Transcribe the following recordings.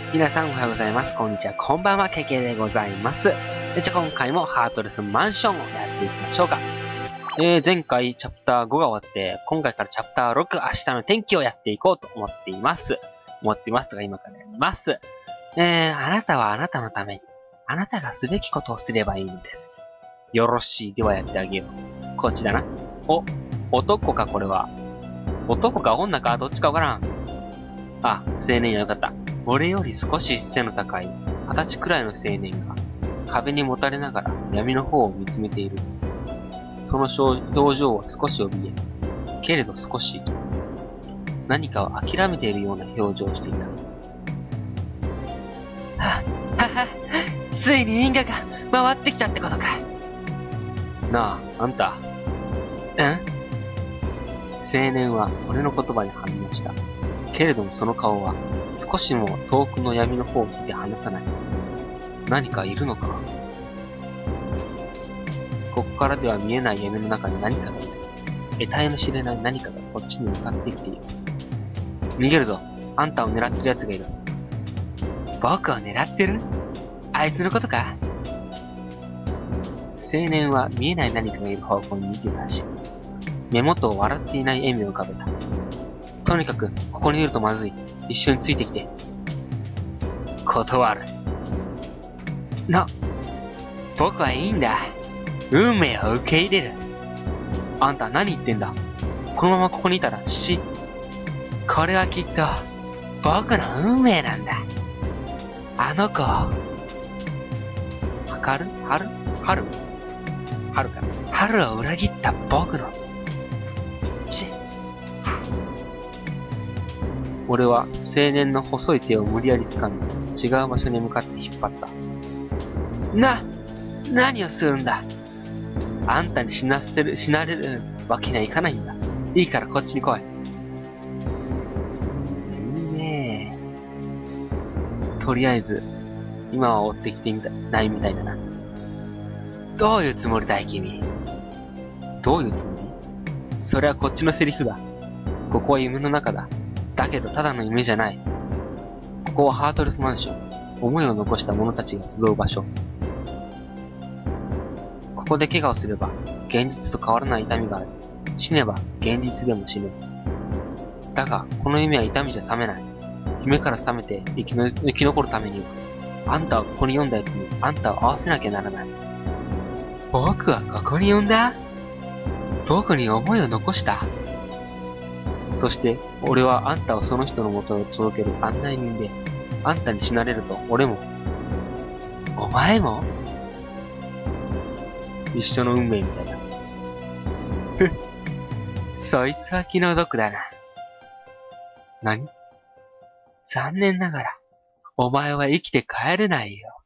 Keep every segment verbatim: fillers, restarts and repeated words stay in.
皆さんおはようございます。こんにちは。こんばんは。ケケでございます。でじゃあ今回もハートレスマンションをやっていきましょうか。えー、前回チャプターごが終わって、今回からチャプターろく、明日の天気をやっていこうと思っています。思っていますとか今からやります。えー、あなたはあなたのために、あなたがすべきことをすればいいのです。よろしい。ではやってあげよう。こっちだな。お、男かこれは。男か女かどっちかわからん。あ、青年やよかった。俺より少し背の高い、二十歳くらいの青年が、壁にもたれながら闇の方を見つめている。その表情は少し怯え、けれど少し、何かを諦めているような表情をしていた。はっ、はは、ついに因果が回ってきたってことか。なあ、あんた。ん？青年は俺の言葉に反応した。けれどもその顔は少しも遠くの闇の方を見て離さない。何かいるのか？ここからでは見えない闇の中に何かがいる。得体の知れない何かがこっちに向かってきている。逃げるぞ。あんたを狙ってる奴がいる。僕を狙ってる？あいつのことか？青年は見えない何かがいる方向に指さし、目元を笑っていない笑みを浮かべた。とにかく、ここにいるとまずい。一緒についてきて。断る。な、僕はいいんだ。運命を受け入れる。あんた何言ってんだ。このままここにいたら死。これはきっと、僕の運命なんだ。あの子を。はかる春春春かな春を裏切った僕の。ち。俺は青年の細い手を無理やり掴み、違う場所に向かって引っ張った。な、何をするんだ。あんたに死なせる、死なれるわけにはいかないんだ。いいからこっちに来い。いいねえ。とりあえず、今は追ってきてみた、ないみたいだな。どういうつもりだい、君。どういうつもり？それはこっちのセリフだ。ここは夢の中だ。だけどただの夢じゃない。ここはハートレスマンション。思いを残した者たちが集う場所。ここで怪我をすれば、現実と変わらない痛みがある。死ねば、現実でも死ぬ。だが、この夢は痛みじゃ覚めない。夢から覚めて生きの、生き残るためには、あんたはここに読んだやつに、あんたを合わせなきゃならない。僕はここに呼んだ？僕に思いを残した？そして、俺はあんたをその人の元へ届ける案内人で、あんたに死なれると、俺も、お前も一緒の運命みたいな。ふっ、そいつは気の毒だな。何？残念ながら、お前は生きて帰れないよ。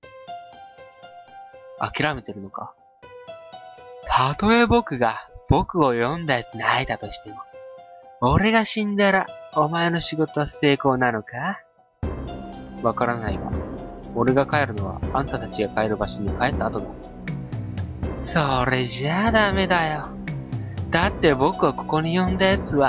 諦めてるのか？たとえ僕が僕を読んだやつに会えたとしても、俺が死んだら、お前の仕事は成功なのか？わからないが、俺が帰るのはあんたたちが帰る場所に帰った後だ。それじゃあダメだよ。だって僕をここに呼んだやつは、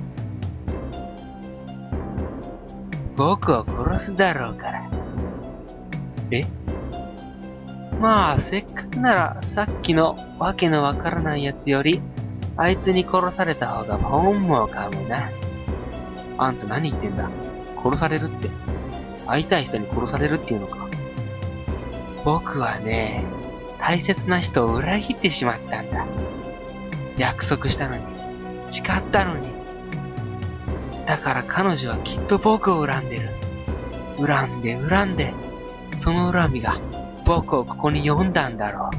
僕を殺すだろうから。え？まあ、せっかくならさっきのわけのわからないやつより、あいつに殺された方が本望かもな。あんた何言ってんだ？殺されるって。会いたい人に殺されるっていうのか。僕はね、大切な人を裏切ってしまったんだ。約束したのに、誓ったのに。だから彼女はきっと僕を恨んでる。恨んで恨んで、その恨みが僕をここに呼んだんだろう。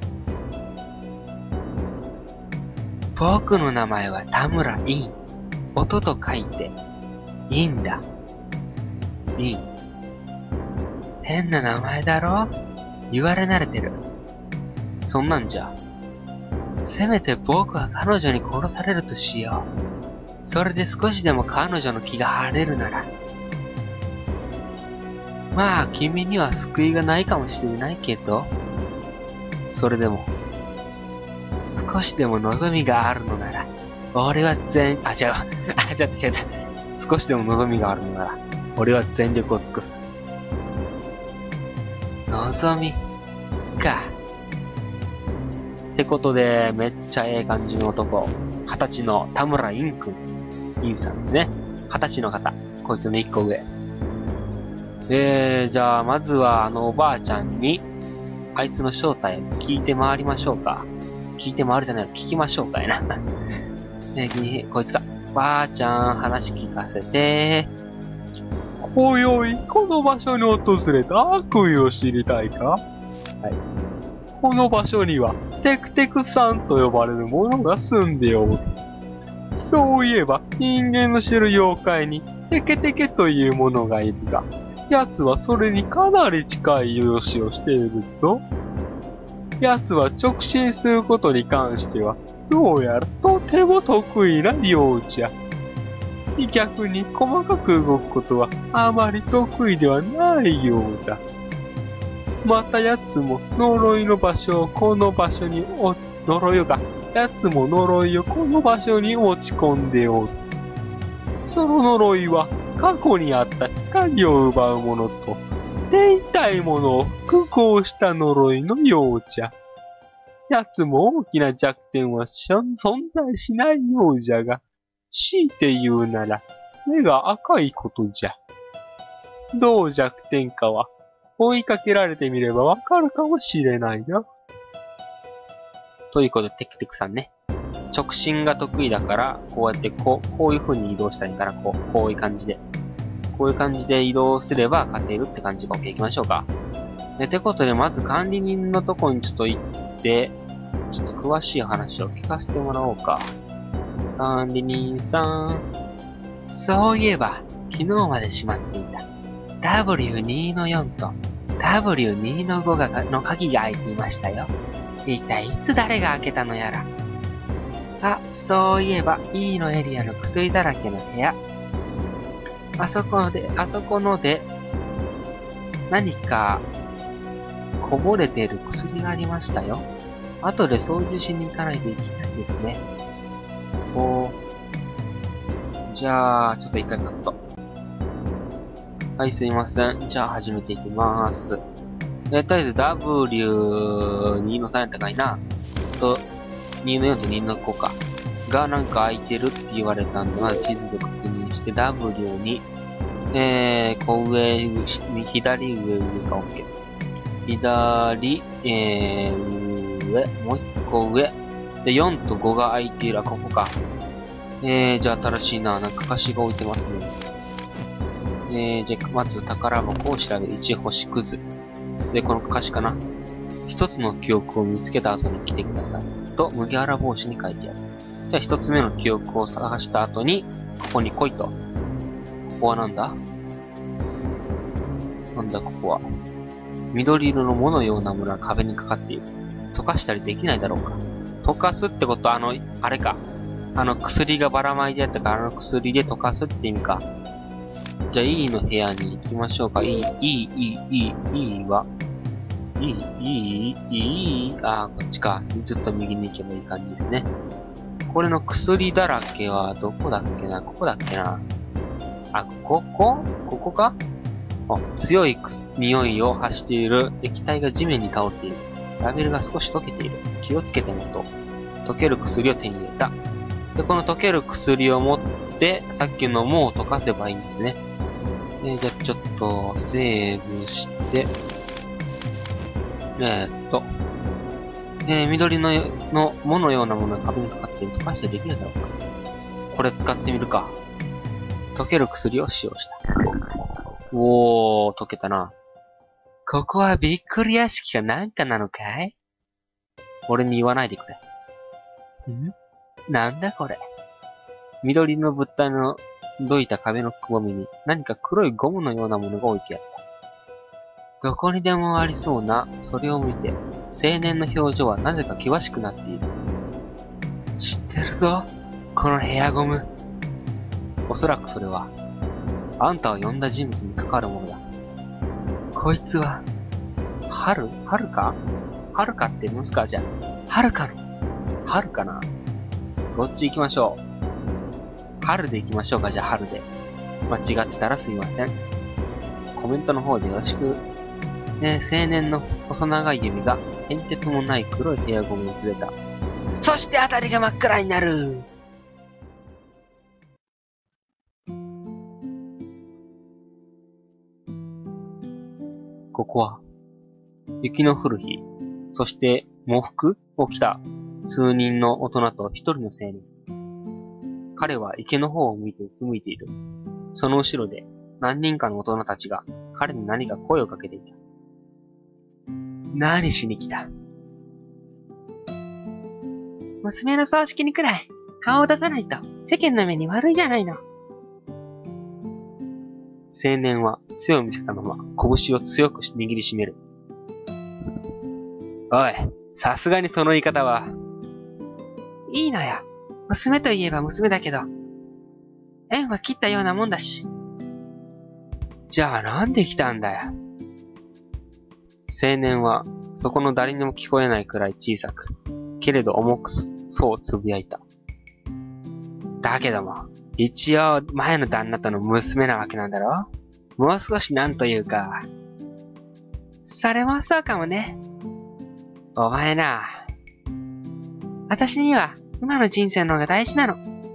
僕の名前は田村イン。音と書いて、インだ。イン。変な名前だろ？言われ慣れてる。そんなんじゃ、せめて僕は彼女に殺されるとしよう。それで少しでも彼女の気が晴れるなら。まあ、君には救いがないかもしれないけど、それでも、少しでも望みがあるのなら、俺は全、あ、違う、あ、違った違った。少しでも望みがあるのなら、 俺は全力を尽くす。のぞみ、か。ってことで、めっちゃええ感じの男。二十歳の田村インくん。インさんですね。二十歳の方。こいつの一個上。えー、じゃあ、まずはあのおばあちゃんに、あいつの正体を聞いて回りましょうか。聞いて回るじゃないの、聞きましょうかやな。えー、こいつか。ばあちゃん、話聞かせて。今宵、この場所に訪れた悪意を知りたいか？はい。この場所には、テクテクさんと呼ばれる者が住んでおる。そういえば、人間の知る妖怪に、テケテケというものがいるが、奴はそれにかなり近い容姿をしているぞ。奴は直進することに関しては、どうやらとても得意なようじゃ。逆に細かく動くことはあまり得意ではないようだ。また奴も呪いの場所をこの場所にお、呪いが、奴も呪いをこの場所に持ち込んでおる。その呪いは過去にあった光を奪うものと、手痛いものを複合した呪いのようじゃ。奴も大きな弱点は存在しないようじゃが、強いて言うなら、目が赤いことじゃ。どう弱点かは、追いかけられてみればわかるかもしれないな。ということで、テクテクさんね。直進が得意だから、こうやってこう、こういう風に移動したらいいから、こう、こういう感じで。こういう感じで移動すれば勝てるって感じか。OK、行きましょうか。え、てことで、まず管理人のとこにちょっと行って、ちょっと詳しい話を聞かせてもらおうか。管理人さん。そういえば、昨日まで閉まっていた ダブリューに のよんと ダブリューに のごがの鍵が開いていましたよ。一体いつ誰が開けたのやら。あ、そういえば E のエリアの薬だらけの部屋。あそこで、あそこので、何かこぼれている薬がありましたよ。後で掃除しに行かないといけないですね。おー。じゃあ、ちょっと一回カット。はい、すいません。じゃあ、始めていきまーす。え、とりあえず ダブリューに のさんやったかいな。と、にのよんとにのごか。がなんか空いてるって言われたんで、まず地図で確認して ダブリューに、えー、こう上、左上上が OK。左、えー、上、もう一個上。で、よんとごが空いている。あ、ここか。えー、じゃあ新しいな。なんか歌詞が置いてますね。えー、じゃあ、まず宝箱を調べる。いち星くず。で、この歌詞かな。一つの記憶を見つけた後に来てください。と、麦わら帽子に書いてある。じゃあ、一つ目の記憶を探した後に、ここに来いと。ここはなんだ？なんだ、ここは。緑色の藻のようなものが壁にかかっている。溶かしたりできないだろうか。溶かすってことは、あの、あれか。あの、薬がばらまいてあったから、あの薬で溶かすって意味か。じゃあ、E の部屋に行きましょうか。E、E、E、E、E は、E、E、E、あー、こっちか。ずっと右に行けばいい感じですね。これの薬だらけは、どこだっけな？ここだっけな？あ、ここ？ここか？あ、強い匂いを発している液体が地面に倒れている。ラベルが少し溶けている。気をつけてもと。溶ける薬を手に入れた。で、この溶ける薬を持って、さっきの藻を溶かせばいいんですね。えー、じゃあちょっと、セーブして、えー、っと、えー、緑の、の、藻のようなものが壁にかかっている。溶かしてできるだろうか。これ使ってみるか。溶ける薬を使用した。おー、溶けたな。ここはびっくり屋敷かなんかなのかい？俺に言わないでくれ。ん？なんだこれ。緑の物体のどいた壁のくぼみに何か黒いゴムのようなものが置いてあった。どこにでもありそうな、それを見て、青年の表情はなぜか険しくなっている。知ってるぞ、このヘアゴム。おそらくそれは、あんたを呼んだ人物に関わるものだ。こいつは、春？春か？春かって言いますか？じゃあ、春かの。春かな？どっち行きましょう？春で行きましょうか？じゃあ春で。間違ってたらすいません。 コメントの方でよろしく。ね、青年の細長い指が変哲もない黒いヘアゴムに触れた。そして辺りが真っ暗になる。ここは、雪の降る日、そして喪服を着た数人の大人と一人の青年。彼は池の方を向いてうつむいている。その後ろで何人かの大人たちが彼に何か声をかけていた。何しに来た？娘の葬式にくらい顔を出さないと世間の目に悪いじゃないの。青年は背を見せたまま拳を強く握りしめる。おい、さすがにその言い方は。いいのよ。娘といえば娘だけど、縁は切ったようなもんだし。じゃあなんで来たんだよ。青年はそこの誰にも聞こえないくらい小さく、けれど重くそうつぶやいた。だけども、一応前の旦那との娘なわけなんだろ？もう少しなんというか。それもそうかもね。お前な。私には今の人生の方が大事なの。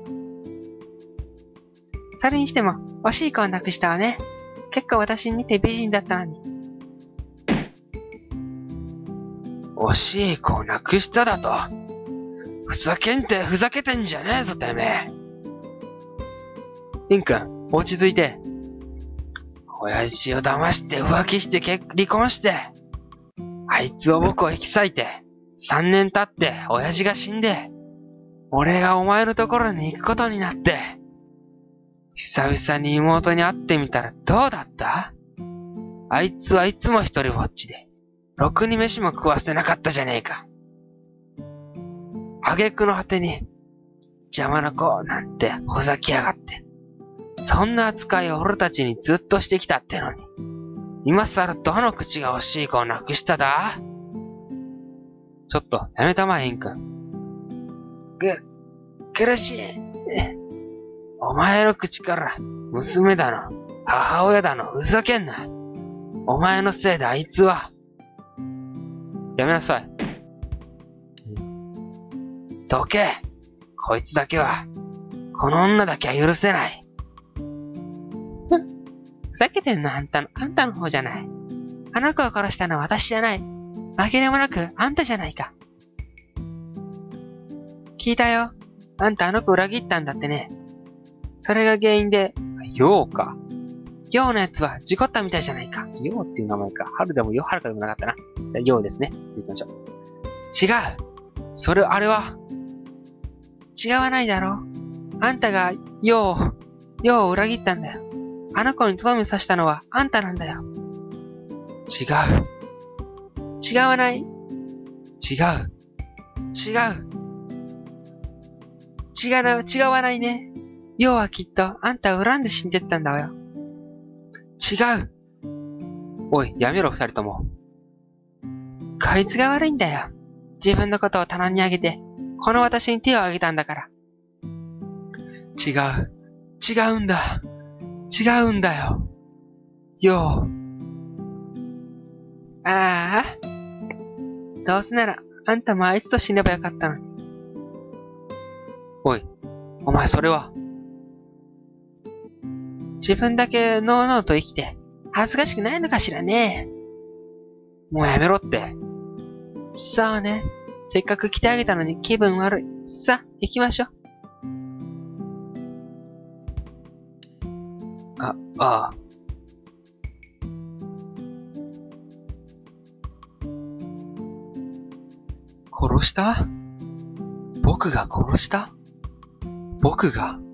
それにしても惜しい子を亡くしたわね。結構私に似て美人だったのに。惜しい子を亡くしただと？ふざけんてふざけてんじゃねえぞてめえ。イン君、落ち着いて。親父を騙して浮気して結離婚して、あいつを僕を引き裂いて、三年経って親父が死んで、俺がお前のところに行くことになって、久々に妹に会ってみたらどうだった？あいつはいつも一人ぼっちで、ろくに飯も食わせてなかったじゃねえか。挙句の果てに、邪魔な子なんてほざきやがって。そんな扱いを俺たちにずっとしてきたってのに、今更どの口が欲しい子をなくしただ？ちょっとやめたまえ、イン君。ぐ、苦しい。お前の口から娘だの、母親だの、ふざけんな。お前のせいであいつは。やめなさい。どけ。こいつだけは、この女だけは許せない。ふざけてんのあんたの、あんたの方じゃない。あの子を殺したのは私じゃない。紛れもなくあんたじゃないか。聞いたよ。あんたあの子裏切ったんだってね。それが原因で、ヨウか。ヨウのやつは事故ったみたいじゃないか。ヨウっていう名前か。春でもヨウ、春かでもなかったな。ヨウですね。行きましょう。違う。それ、あれは。違わないだろ。あんたがヨウ、ヨウを裏切ったんだよ。あの子にとどめさせたのはあんたなんだよ。違う。違わない。違う。違う。違う、違わないね。ヨウはきっとあんたを恨んで死んでったんだわよ。違う。おい、やめろ二人とも。こいつが悪いんだよ。自分のことを棚にあげて、この私に手をあげたんだから。違う。違うんだ。違うんだよ。ヨウ。ああ。どうせなら、あんたもあいつと死ねばよかったのに。おい、お前それは。自分だけのうのうと生きて、恥ずかしくないのかしらね。もうやめろって。そうね。せっかく来てあげたのに気分悪い。さあ、行きましょう。あ、ああ。殺した？僕が殺した？僕が